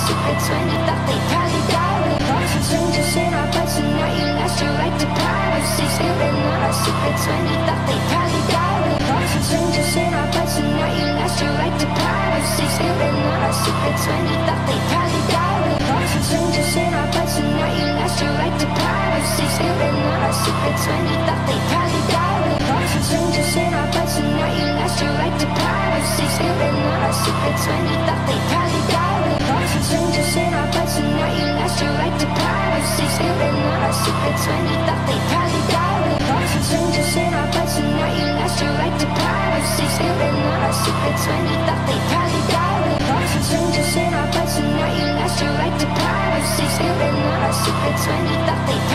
secrets when you thought they probably got rid of us. Strangers in our beds and now you lost your right to privacy. Spilling all our secrets when you thought they probably got rid of us. Strangers in our beds and now you lost your right to privacy. Spilling all our secrets when you thought they probably got rid of us. Strangers in our beds and now you lost your right to privacy. Spilling all our secrets when you thought they probably got rid of us. Strangers in our beds and now you lost your right to privacy. Spilling all our secrets when you thought they probably got rid of us. Strangers in our beds and now you lost your right to privacy. Spilling all our secrets when you thought they probably got rid of us. Strangers in our beds and now you lost your right to privacy. Spilling all our secrets when you thought they probably got rid of us. Strangers in our beds and now you lost your right to privacy. Spilling all our secrets when you thought they